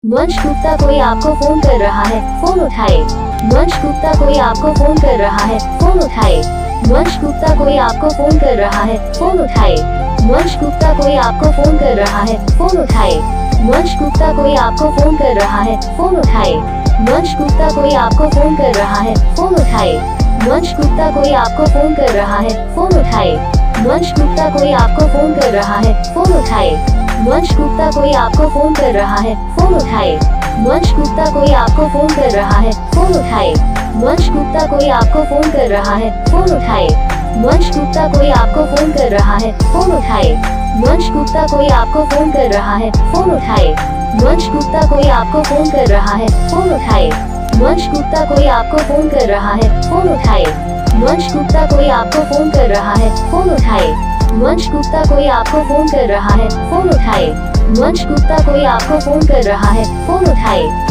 वंश गुप्ता कोई आपको फोन कर रहा है, फोन उठाए। वंश गुप्ता कोई आपको फोन कर रहा है, फोन उठाए। वंश गुप्ता कोई आपको फोन कर रहा है, फोन उठाए। वंश गुप्ता कोई आपको फोन कर रहा है, फोन उठाए। वंश गुप्ता कोई आपको फोन कर रहा है, फोन उठाए। वंश गुप्ता कोई आपको फोन कर रहा है, फोन उठाए। वंश गुप्ता कोई आपको फोन कर रहा है, फोन उठाए। वंश गुप्ता कोई आपको फोन कर रहा है, फोन उठाए। वंश गुप्ता कोई आपको फोन कर रहा है, फोन उठाए। वंश गुप्ता कोई आपको फोन कर रहा है, फोन उठाए। वंश गुप्ता कोई आपको फोन कर रहा है, फोन उठाए। वंश गुप्ता कोई आपको फोन कर रहा है, फोन उठाए। वंश गुप्ता कोई आपको फोन कर रहा है, फोन उठाए। वंश गुप्ता कोई आपको फोन कर रहा है, फोन उठाए। वंश गुप्ता कोई आपको फोन कर रहा है, फोन उठाए। वंश गुप्ता कोई आपको फोन कर रहा है, फोन उठाए। वंश गुप्ता कोई आपको फोन कर रहा है, फोन उठाए। वंश गुप्ता कोई आपको फोन कर रहा है, फोन उठाए।